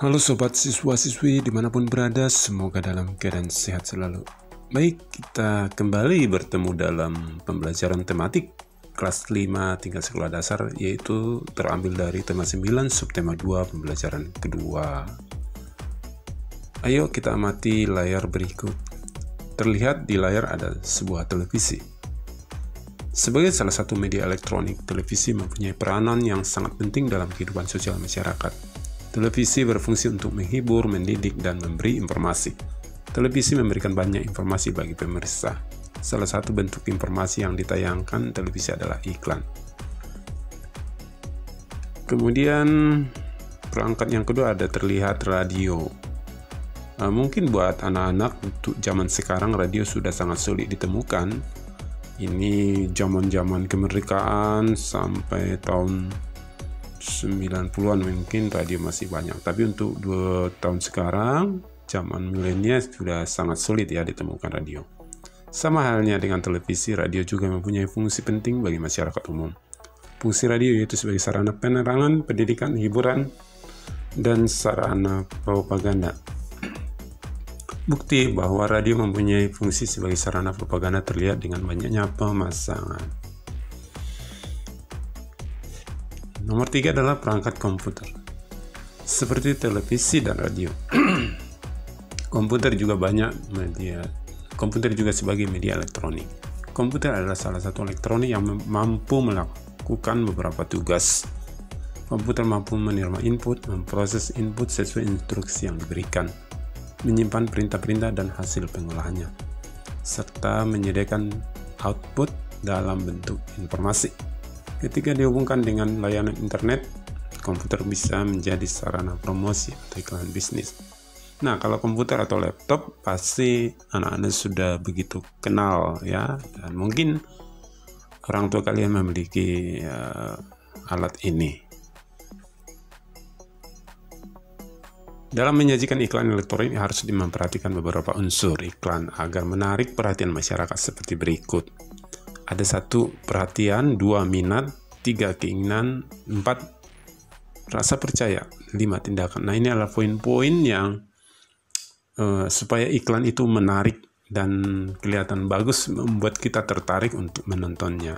Halo sobat siswa-siswi dimanapun berada, semoga dalam keadaan sehat selalu. Baik, kita kembali bertemu dalam pembelajaran tematik kelas 5 tingkat sekolah dasar, yaitu terambil dari tema 9 subtema 2 pembelajaran kedua. Ayo kita amati layar berikut. Terlihat di layar ada sebuah televisi. Sebagai salah satu media elektronik, televisi mempunyai peranan yang sangat penting dalam kehidupan sosial masyarakat. Televisi berfungsi untuk menghibur, mendidik, dan memberi informasi. Televisi memberikan banyak informasi bagi pemirsa. Salah satu bentuk informasi yang ditayangkan televisi adalah iklan. Kemudian perangkat yang kedua ada terlihat radio. Mungkin buat anak-anak untuk zaman sekarang radio sudah sangat sulit ditemukan. Ini zaman-zaman kemerdekaan sampai tahun 90-an mungkin radio masih banyak, tapi untuk 2 tahun sekarang zaman milenial sudah sangat sulit ya ditemukan radio. Sama halnya dengan televisi, radio juga mempunyai fungsi penting bagi masyarakat umum. Fungsi radio yaitu sebagai sarana penerangan, pendidikan, hiburan, dan sarana propaganda. Bukti bahwa radio mempunyai fungsi sebagai sarana propaganda terlihat dengan banyaknya pemasangan. Nomor 3 adalah perangkat komputer. Seperti televisi dan radio. Komputer juga sebagai media elektronik. Komputer adalah salah satu elektronik yang mampu melakukan beberapa tugas. Komputer mampu menerima input, memproses input sesuai instruksi yang diberikan, menyimpan perintah-perintah dan hasil pengolahannya, serta menyediakan output dalam bentuk informasi. Ketika dihubungkan dengan layanan internet, komputer bisa menjadi sarana promosi atau iklan bisnis. Nah, kalau komputer atau laptop pasti anak-anak sudah begitu kenal ya, dan mungkin orang tua kalian memiliki alat ini. Dalam menyajikan iklan elektronik harus memperhatikan beberapa unsur iklan agar menarik perhatian masyarakat seperti berikut. Ada 1 perhatian, 2 minat, 3 keinginan, 4 rasa percaya, 5 tindakan. Nah, ini adalah poin-poin yang supaya iklan itu menarik dan kelihatan bagus, membuat kita tertarik untuk menontonnya.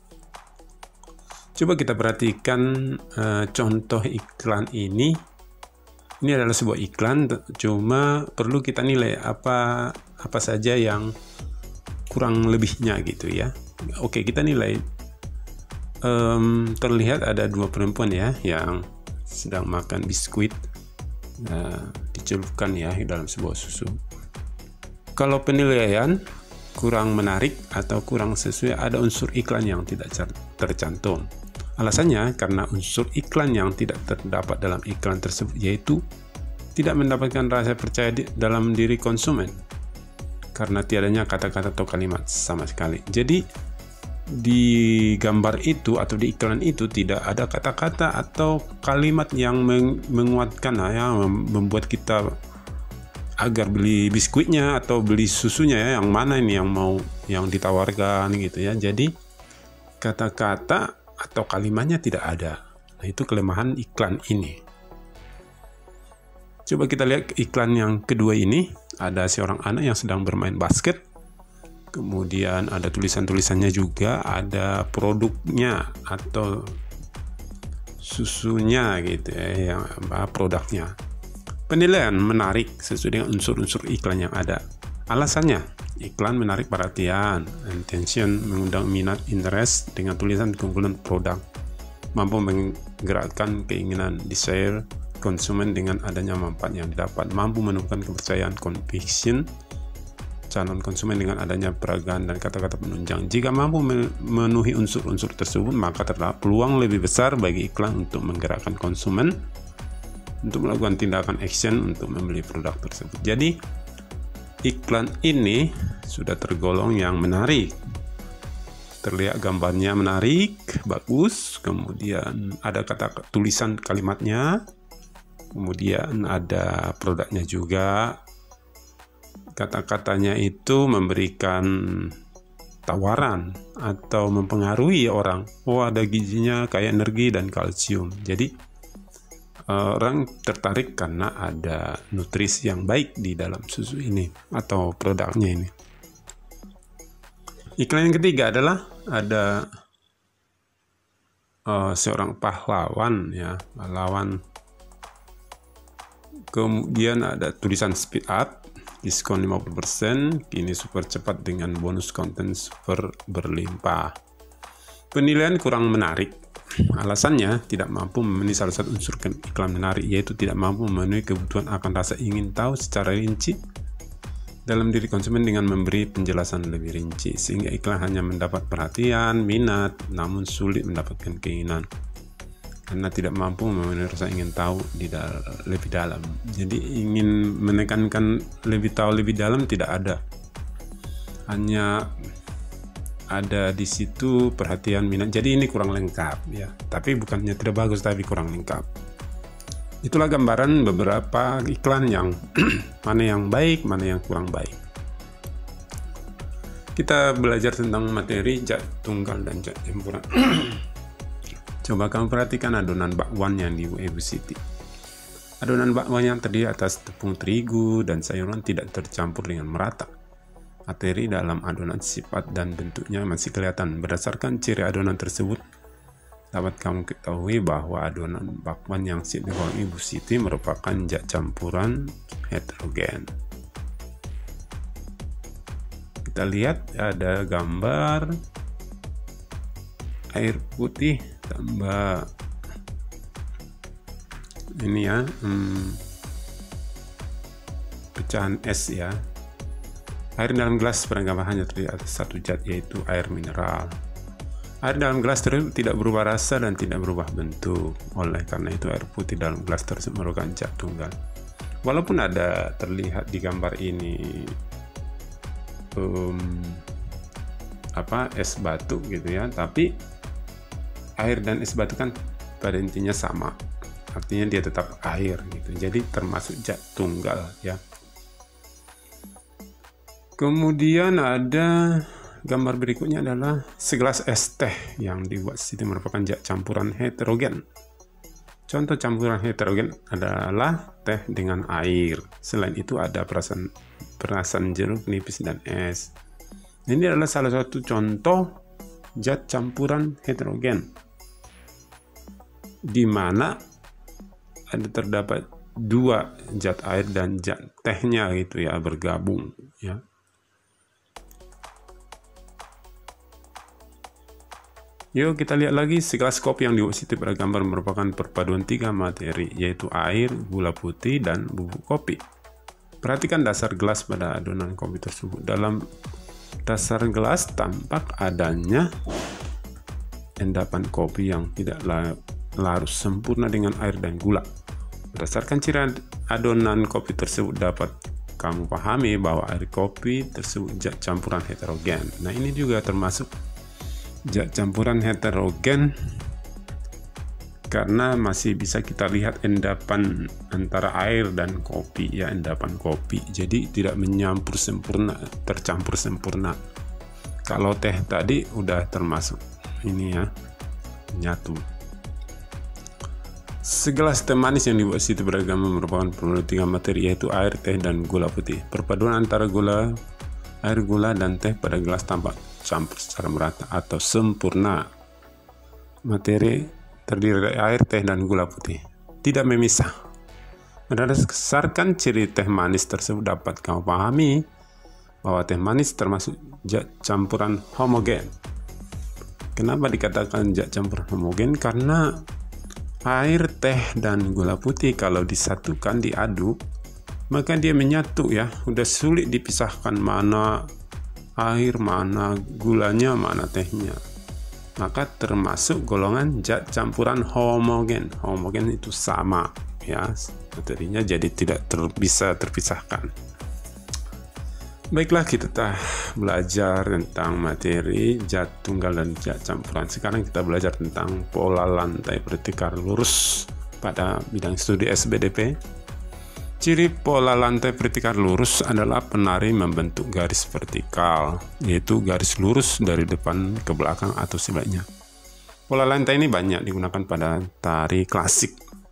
Coba kita perhatikan contoh iklan ini. Ini adalah sebuah iklan, cuma perlu kita nilai apa saja yang kurang lebihnya gitu ya. Oke, kita nilai. Terlihat ada 2 perempuan ya yang sedang makan biskuit, dicelupkan ya dalam sebuah susu. Kalau penilaian kurang menarik atau kurang sesuai, ada unsur iklan yang tidak tercantum. Alasannya karena unsur iklan yang tidak terdapat dalam iklan tersebut yaitu tidak mendapatkan rasa percaya dalam diri konsumen karena tiadanya kata-kata atau kalimat sama sekali. Jadi di gambar itu atau di iklan itu tidak ada kata-kata atau kalimat yang menguatkan ya, membuat kita agar beli biskuitnya atau beli susunya ya, yang mana ini yang ditawarkan gitu ya. Jadi kata-kata atau kalimatnya tidak ada. Nah, itu kelemahan iklan ini. Coba kita lihat iklan yang kedua ini. Ada seorang anak yang sedang bermain basket. Kemudian ada tulisan-tulisannya juga, ada produknya atau susunya gitu ya, yang produknya. Penilaian menarik sesuai dengan unsur-unsur iklan yang ada. Alasannya, iklan menarik perhatian, intention, mengundang minat, interest dengan tulisan keunggulan produk, mampu menggerakkan keinginan, desire, konsumen dengan adanya manfaat yang didapat, mampu menumbuhkan kepercayaan, conviction, calon konsumen dengan adanya peragaan dan kata-kata penunjang. Jika mampu memenuhi unsur-unsur tersebut, maka terdapat peluang lebih besar bagi iklan untuk menggerakkan konsumen untuk melakukan tindakan action untuk membeli produk tersebut. Jadi iklan ini sudah tergolong yang menarik. Terlihat gambarnya menarik, bagus, kemudian ada tulisan kalimatnya, kemudian ada produknya juga. Kata-katanya itu memberikan tawaran atau mempengaruhi orang. Oh, ada gizinya kayak energi dan kalsium. Jadi orang tertarik karena ada nutrisi yang baik di dalam susu ini atau produknya ini. Iklan yang ketiga adalah ada seorang pahlawan ya, pahlawan. Kemudian ada tulisan speed up, diskon 50%, kini super cepat dengan bonus konten super berlimpah. Penilaian kurang menarik. Alasannya tidak mampu memenuhi salah satu unsur iklan menarik, yaitu tidak mampu memenuhi kebutuhan akan rasa ingin tahu secara rinci dalam diri konsumen dengan memberi penjelasan lebih rinci, sehingga iklan hanya mendapat perhatian, minat, namun sulit mendapatkan keinginan karena tidak mampu memenuhi rasa ingin tahu lebih dalam. Jadi ingin menekankan lebih tahu lebih dalam tidak ada, hanya ada di situ perhatian, minat. Jadi ini kurang lengkap ya, tapi bukannya tidak bagus, tapi kurang lengkap. Itulah gambaran beberapa iklan yang mana yang baik, mana yang kurang baik. Kita belajar tentang materi zat tunggal dan zat campuran. Coba kamu perhatikan adonan bakwan yang di Ibu Siti. Adonan bakwan yang terdiri atas tepung terigu dan sayuran tidak tercampur dengan merata. Materi dalam adonan, sifat dan bentuknya masih kelihatan. Berdasarkan ciri adonan tersebut, dapat kamu ketahui bahwa adonan bakwan yang dibuat Ibu Siti merupakan zat campuran heterogen. Kita lihat ada gambar air putih tambah ini ya, pecahan es ya. Air dalam gelas barangkali hanya terdiri atas satu zat, yaitu air mineral. Air dalam gelas tersebut tidak berubah rasa dan tidak berubah bentuk. Oleh karena itu air putih dalam gelas tersebut merupakan zat tunggal. Walaupun ada terlihat di gambar ini es batu gitu ya, tapi air dan es batu kan pada intinya sama, artinya dia tetap air gitu, jadi termasuk zat tunggal ya. Kemudian ada gambar berikutnya adalah segelas es teh yang dibuat Siti merupakan zat campuran heterogen. Contoh campuran heterogen adalah teh dengan air. Selain itu ada perasan jeruk nipis dan es. Ini adalah salah satu contoh zat campuran heterogen, di mana ada terdapat dua zat air dan zat tehnya gitu ya, bergabung ya. Yuk kita lihat lagi segelas kopi yang dibuat Siti pada gambar merupakan perpaduan tiga materi, yaitu air, gula putih, dan bubuk kopi. Perhatikan dasar gelas pada adonan kopi tersebut. Dalam dasar gelas tampak adanya endapan kopi yang tidak larut sempurna dengan air dan gula. Berdasarkan ciri adonan kopi tersebut dapat kamu pahami bahwa air kopi tersebut zat campuran heterogen. Nah, ini juga termasuk zat campuran heterogen karena masih bisa kita lihat endapan antara air dan kopi ya, endapan kopi. Jadi tidak menyampur sempurna, tercampur sempurna. Kalau teh tadi udah termasuk ini ya, nyatu. Segelas teh manis yang dibuat Siti beragam merupakan produk tiga materi, yaitu air, teh, dan gula putih. Perpaduan antara air, gula, dan teh pada gelas tampak campur secara merata atau sempurna. Materi terdiri dari air, teh, dan gula putih, tidak memisah. Berdasarkan ciri teh manis tersebut dapat kamu pahami bahwa teh manis termasuk zat campuran homogen. Kenapa dikatakan zat campuran homogen? Karena air, teh, dan gula putih kalau disatukan, diaduk, maka dia menyatu ya. Udah sulit dipisahkan mana air, mana gulanya, mana tehnya. Maka termasuk golongan zat campuran homogen. Homogen itu sama ya materinya, jadi tidak bisa terpisahkan. Baiklah, kita belajar tentang materi zat tunggal dan zat campuran. Sekarang kita belajar tentang pola lantai vertikal lurus pada bidang studi SBDP. Ciri pola lantai vertikal lurus adalah penari membentuk garis vertikal, yaitu garis lurus dari depan ke belakang atau sebaliknya. Pola lantai ini banyak digunakan pada tari klasik.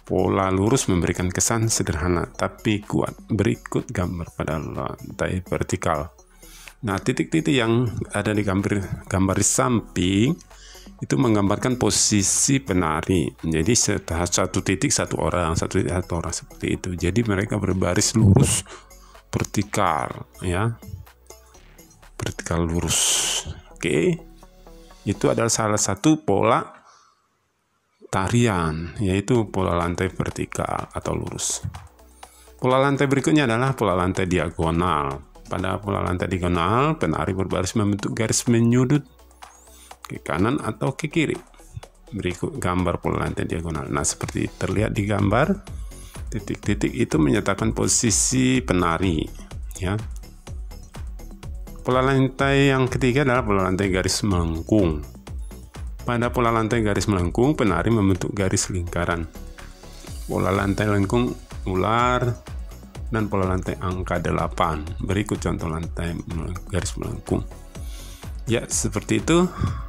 Pola lurus memberikan kesan sederhana tapi kuat. Berikut gambar pada lantai vertikal. Nah, titik-titik yang ada di gambar di samping itu menggambarkan posisi penari. Jadi satu titik satu orang, seperti itu. Jadi mereka berbaris lurus vertikal, ya. Vertikal lurus. Oke. Itu adalah salah satu pola tarian, yaitu pola lantai vertikal atau lurus. Pola lantai berikutnya adalah pola lantai diagonal. Pada pola lantai diagonal, penari berbaris membentuk garis menyudut ke kanan atau ke kiri. Berikut gambar pola lantai diagonal. Nah, seperti terlihat di gambar, titik-titik itu menyatakan posisi penari, ya. Pola lantai yang ketiga adalah pola lantai garis melengkung. Pada pola lantai garis melengkung, penari membentuk garis lingkaran. Pola lantai lengkung ular dan pola lantai angka 8. Berikut contoh lantai garis melengkung. Ya, seperti itu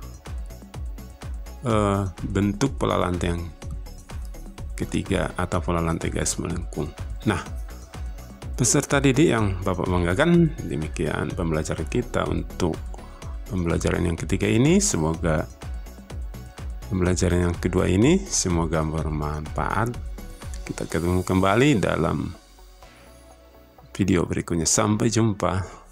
bentuk pola lantai yang ketiga atau pola lantai garis melengkung. Nah, peserta didik yang Bapak banggakan, demikian pembelajaran kita untuk pembelajaran yang ketiga ini. Semoga pembelajaran yang kedua ini semoga bermanfaat. Kita ketemu kembali dalam video berikutnya. Sampai jumpa.